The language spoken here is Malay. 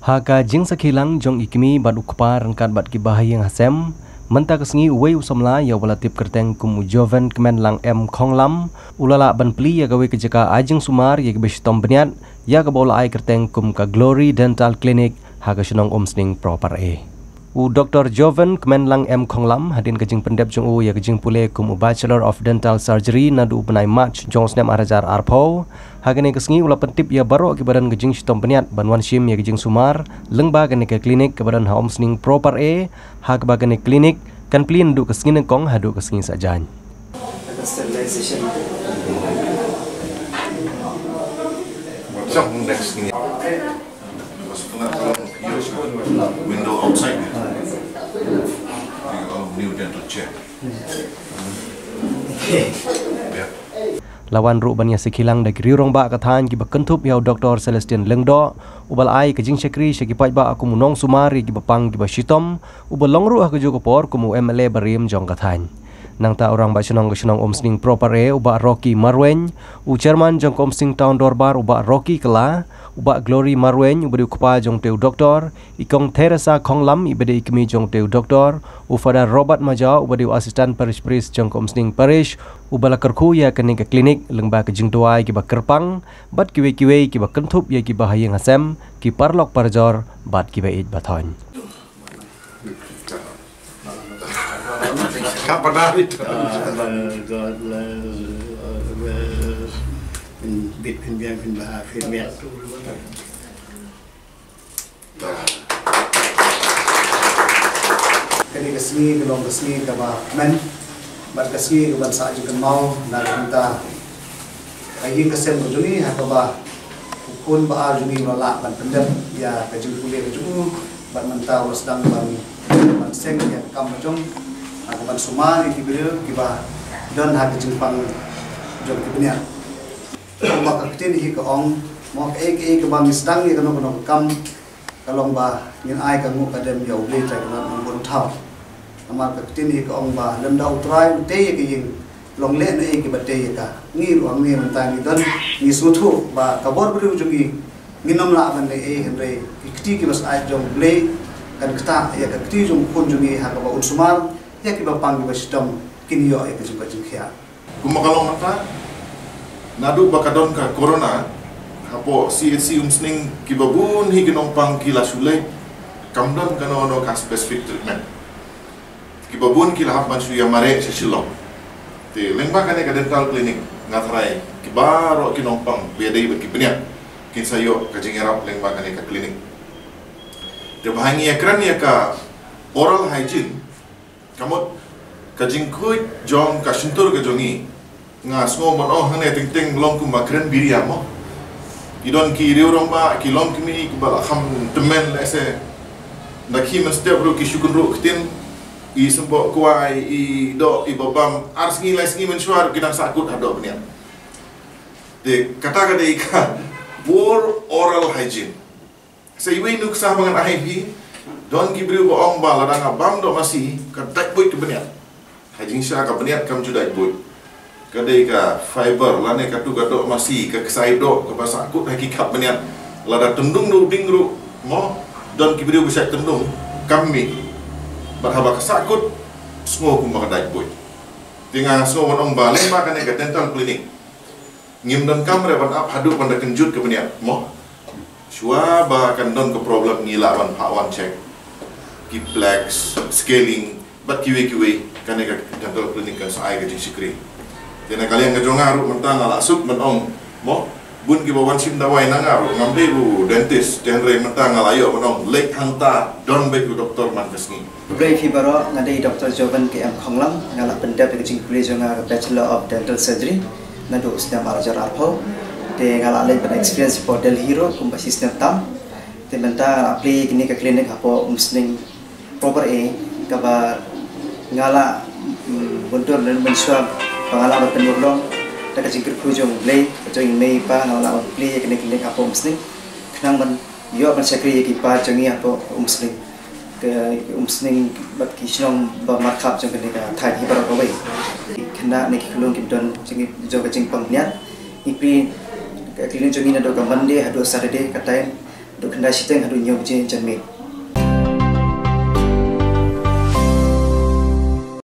Haka jing sakilang jong ikimi bad ukpa rangkat bad kibahayang hasem menta kesengi uwei usamla ya walatip kerteng kum ujoven kemen lang khonglam ulala ban pli ya gawe kejaka ajing sumar ya gebestom beniat ya gabola ai kerteng kum ka Glory Dental Clinic haka shenong omsning proper u Dr. Joven kemen lang khonglam hadin kejing pendep jong u ya kejing pule kum Bachelor of Dental Surgery nadu benai March jong snem arajar arpo hagane kesengi ula pentip ya baro kibadan kejing shitom beniat banwan shim ya kejing sumar lengba gane ke klinik kebadan ha omsning proper hak bagane klinik kan plin du kesengi kong hadu kesengi sajan sterilization window outside new dental chair. Lawan ru banya sekilang da girong ba kathan ki bakentup ya Dr. Celestian Lengdo ubal ai kejing sekri sekipai ba aku munong sumari ki bapang ki basitom ubal longru aku juga por kumu MLA barim jong kathan nang ta orang ba senong omsning proper uba Rocky Marwen u chairman jong omsning town dorbar uba Rocky Kela uba Glory Marwen ubadi kupa jong teu doktor ikong Teresa Khonglam ibadi ikmi jong teu doktor u Father Robert Maja ubadi asisten parish jong omsning parish ubala kerku ya kene ke klinik lengba ke jing tuai ki ba kerpang bat kiwe ki ba kentup ya ki ba hayang hasem ki parlok parjor bat ki ba it bathon Kapan hari itu? God bit pinbiang pinbah firmiat. Kini kesini belum kesini kaba men, bar kesini keban saat juga mau nak minta kayu kesem berjuni kaba pun baal juni melak ban pendem ya kaju kuliah kaju ban mentau sedang ban seng ya kam macam aku ban sumar di video kiba dan hak jempang jom kibnya maka ketin hi ke ong mo ke ban sedang ni kono kam kalong ba ngin ai ka ngu kadem ya ubli ta kana ngun thau amal ketin hi ke ong ba lem dau trai te ke yin long le na ke ba te ka ngi ruang ni mentang ni dan ni suthu ba kabor bru jungi nginom la ban le henre ikti ki bas ai jom ble kan kta ya ka kti jom kun jungi ha ka ba unsumar ya kiba pang kiba sistem kini yo ya kejumpa jengkia. Kumakalong mata nadu bakadon ka corona hapo CHC umsning kiba bun hi ginong pang kila sulay kamdon kano no ka specific treatment kiba bun kila hapan suya mare sa silong te lengba kane ka dental clinic ngatrai kiba ro kinong pang biadai ba kibnya kinsayo ka jingerap lengba kane ka clinic te bahangi ekran ya ka oral hygiene kamot kajingkuit jong kasintur ke jongi nga smo mon oh hane ting ting long ku makren biria mo idon ki riurong ba ki long kimi ki bala kham temen lese nakhi meste bro ki shukun ro ktin I sembo kuai I do I babam arsngi lesngi mensuar kidang sakut ado benia de kata kata ika war oral hygiene seiwe nuk sah bangan ahbi don kibriu boong ba ladang abam do masih kadak boy kebeniat hajing sya ka beniat kam judai boy kadai ka fiber lane ka tu gadok masih ka kesai do ka basakut hakikat beniat lada tendung do dingru mo don kibriu bisa tendung kami berhaba kesakut semua ku makadai boy tinggal semua onong ba lemba kan ka dental clinic ngim don kamre ban ap hadu pada kenjut ke beniat mo shua ba kan don ke problem ngilawan pakwan check Kiplex, scaling, but kiwi kan eka dental clinic kan sa ai gajing sikri. Tena kalian ngajongaru mentang ala sup menong mo bun ki bawan sim dawai nangaru ngamde bu dentist tenre mentang ala yo menong lek hangta don be doktor man kesni. Bray fibaro ngade Dr. Joven Khonglam ngala pendap gajing kuliah jonga Bachelor of Dental Surgery nadu sedang arajar arpo de ngala alai pada experience for Delhi hero kumpa sistem tam te menta apply kini ke klinik apo umsning proper kabar ngala buntur dan mensuap pengalaman penurlong tak kecingkir kujung play kecing mei pa ngala play kini klinik apa umsning kenang men yo ban sekri kipa jongi apa umsning ke umsning bat kisnong ba markap jong kini ka thai hibar ko wei kena ne kilung kidon jingi jo kecing pangniat ipi klinik jongi na do ka mande hado sarade katain duk kendai siteng hadu nyom je janmit